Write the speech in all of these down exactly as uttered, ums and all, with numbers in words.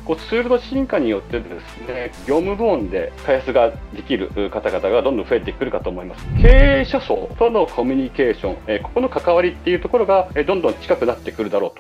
こうツールの進化によってですね、業務部門で開発ができる方々がどんどん増えてくるかと思います。経営者層とのコミュニケーション、えここの関わりっていうところが、えどんどん近くなってくるだろうと。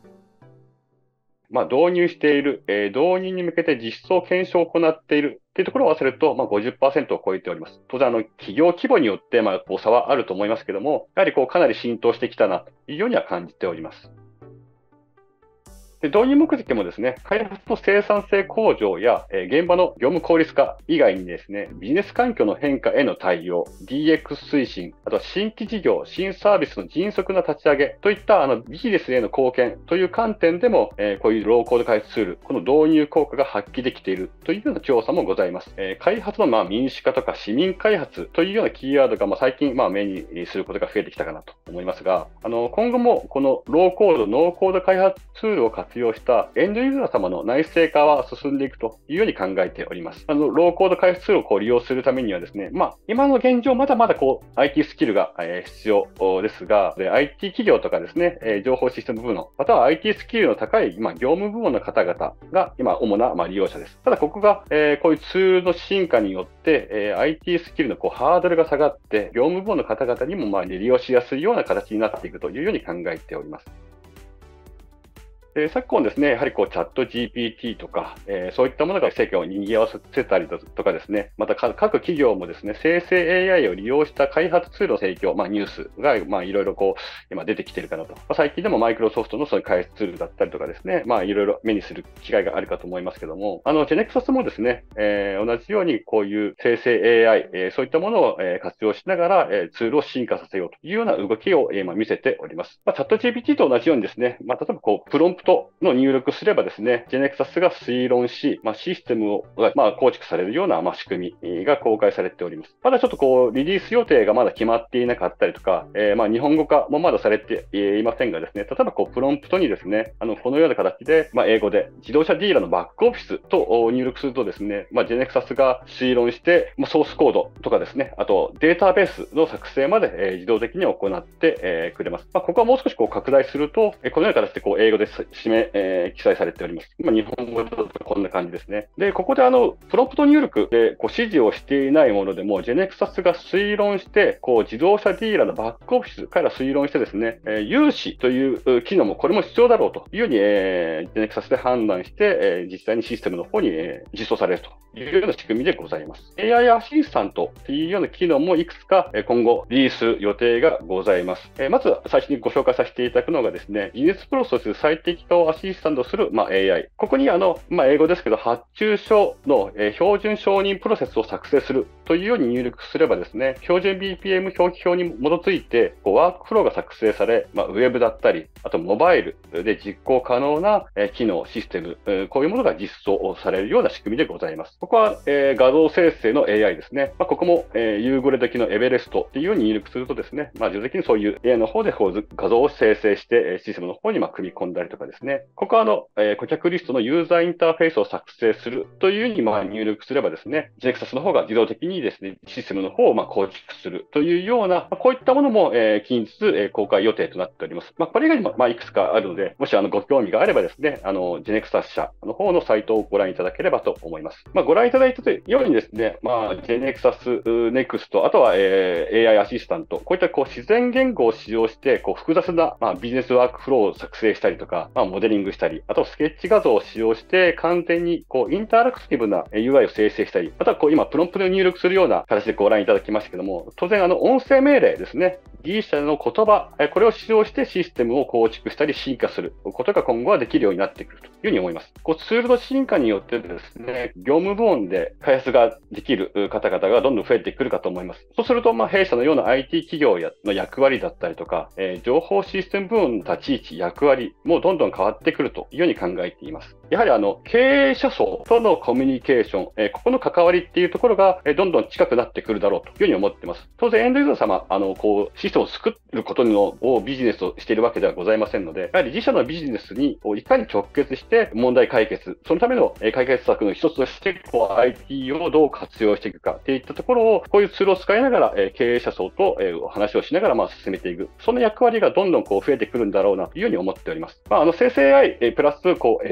まあ、導入している、えー、導入に向けて実装検証を行っているっていうところを合わせると、まあ、ごじゅっパーセントを超えております。当然、あの、企業規模によって、まあ、こう差はあると思いますけども、やはりこう、かなり浸透してきたなというようには感じております。で導入目的もですね、開発の生産性向上や、えー、現場の業務効率化以外にですね、ビジネス環境の変化への対応、ディーエックス 推進、あとは新規事業、新サービスの迅速な立ち上げといったあのビジネスへの貢献という観点でも、えー、こういうローコード開発ツール、この導入効果が発揮できているというような調査もございます。えー、開発のまあ民主化とか市民開発というようなキーワードがまあ最近まあ目にすることが増えてきたかなと思いますが、あの今後もこのローコード、ノーコード開発ツールを活用したエンドユーザー様の内製化は進んでいくというように考えております。あの、ローコード開発ツールをこう利用するためにはですね、まあ、今の現状まだまだこう、アイティー スキルが、えー、必要ですが、で アイティー 企業とかですね、えー、情報システム部門、または アイティー スキルの高い、まあ、業務部門の方々が今、主な、まあ、利用者です。ただ、ここが、えー、こういうツールの進化によって、えー、アイティー スキルのこうハードルが下がって、業務部門の方々にも、まあ、利用しやすいような形になっていくというように考えております。で昨今ですね、やはりこうチャット ジーピーティー とか、えー、そういったものが世間を賑わせたりとかですね、また各企業もですね、生成 エーアイ を利用した開発ツールの提供、まあニュースが、まあいろいろこう、今出てきているかなと。まあ、最近でもマイクロソフトのそういう開発ツールだったりとかですね、まあいろいろ目にする機会があるかと思いますけども、あの、ジェネクサスもですね、えー、同じようにこういう生成 エーアイ、えー、そういったものを、えー、活用しながら、えー、ツールを進化させようというような動きを、えー、今見せております。まあ、チャット ジーピーティー と同じようにですね、まあ例えばこう、プロンプトの入力すればですね、ジェネクサスが推論し、まあ、システムを、まあ、構築されるような、まあ、仕組みが公開されております。まだちょっとこう、リリース予定がまだ決まっていなかったりとか、えー、まあ、日本語化もまだされていませんがですね、例えばこう、プロンプトにですね、あの、このような形で、まあ、英語で自動車ディーラーのバックオフィスと入力するとですね、まあ、ジェネクサスが推論して、まあ、ソースコードとかですね、あとデータベースの作成まで、えー、自動的に行って、えー、くれます。まあ、ここはもう少しこう、拡大すると、このような形でこう、英語で示め、えー、記載されております。今、日本語だとこんな感じですね。で、ここであの、プロンプト入力でこう指示をしていないものでも、ジェネクサスが推論して、こう、自動車ディーラーのバックオフィスから推論してですね、えー、有志という機能もこれも必要だろうというように、えー、ジェネクサスで判断して、えー、実際にシステムの方に、えー、実装されるというような仕組みでございます。エーアイ アシスタントというような機能もいくつか、えー、今後リリース予定がございます。えー、まず最初にご紹介させていただくのがですね、ビジネスプロセス最適化をアシスタントする、まあ、エーアイ。ここにあの、まあ、英語ですけど、発注書の、えー、標準承認プロセスを作成するというように入力すればですね、標準 ビーピーエム 表記表に基づいて、こうワークフローが作成され、まあ、ウェブだったり、あとモバイルで実行可能な、えー、機能、システム、えー、こういうものが実装されるような仕組みでございます。ここは、えー、画像生成の エーアイ ですね。まあ、ここも、えー、ユーゴレ時のエベレストというように入力するとですね、まあ、自動的にそういう エーアイ の方でこう画像を生成して、システムの方にまあ組み込んだりとかですね、ここはあの、えー、顧客リストのユーザーインターフェースを作成するというようにまあ入力すればですね、ジェネクサスの方が自動的にですね、システムの方をまあ構築するというような、まあ、こういったものも、えー、近日、えー、公開予定となっております。まあ、これ以外にもまあいくつかあるので、もしあのご興味があればですね、あの、ジェネクサス社の方のサイトをご覧いただければと思います。まあ、ご覧いただいたようにですね、まあ、ジェネクサスネクスト、あとは、えー、エーアイ アシスタント、こういったこう自然言語を使用して、こう複雑な、まあ、ビジネスワークフローを作成したりとか、まあ、モデリングしたり、あとスケッチ画像を使用して、完全にこうインタラクティブな ユーアイ を生成したり、あとはこう今プロンプトに入力するような形でご覧いただきましたけども、当然あの音声命令ですね、ギリシャの言葉、これを使用してシステムを構築したり進化することが今後はできるようになってくるというふうに思います。こうツールの進化によってですね、業務部門で開発ができる方々がどんどん増えてくるかと思います。そうすると、まあ、弊社のような アイティー 企業の役割だったりとか、えー、情報システム部門の立ち位置、役割もどんどん変わってくるというように考えています。やはりあの、経営者層とのコミュニケーション、えー、ここの関わりっていうところが、えー、どんどん近くなってくるだろうというふうに思っています。当然、エンドユーザー様、あの、こう、システムを作ることのをビジネスをしているわけではございませんので、やはり自社のビジネスにいかに直結して問題解決、そのための解決策の一つとして、こう、アイティー をどう活用していくかっていったところを、こういうツールを使いながら、えー、経営者層と、えー、話をしながら、まあ、進めていく。その役割がどんどんこう増えてくるんだろうなというふうに思っております。まあ、あの、生成 エーアイ、えー、プラス、こう、エルエルエム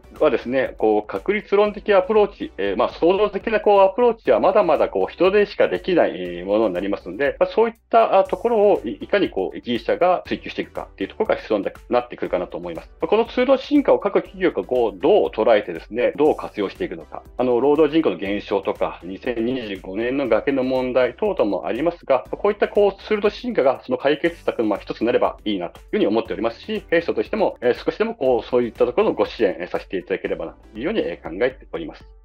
はですね、こう確率論的アプローチ、えー、まあ創造的なこうアプローチはまだまだこう人でしかできないものになりますので、まあ、そういったところをいかにこう技術者が追求していくかっていうところが必要になってくるかなと思います。このツールの進化を各企業がこうどう捉えてですね、どう活用していくのか、あの労働人口の減少とか、にせんにじゅうごねんの崖の問題等々もありますが、こういったこうツールの進化がその解決策のまあ一つになればいいなというふうに思っておりますし、弊社としても、えー、少しでもこうそういったところのご支援させていただければなというように考えております。